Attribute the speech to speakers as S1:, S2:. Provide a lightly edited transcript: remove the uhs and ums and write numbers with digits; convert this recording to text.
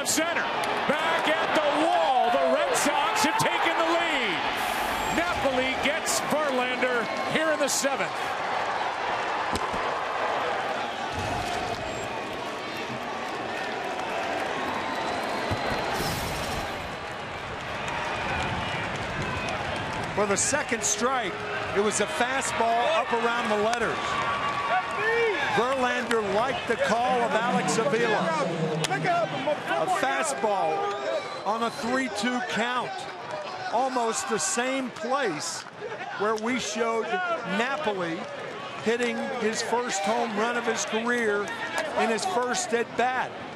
S1: left center. Back at the wall. The Red Sox have taken the lead. Napoli gets Verlander here in the 7th.
S2: For the second strike, it was a fastball up around the letters. Verlander liked the call of Alex Avila. A fastball on a 3-2 count. Almost the same place where we showed Napoli hitting his first home run of his career in his first at bat.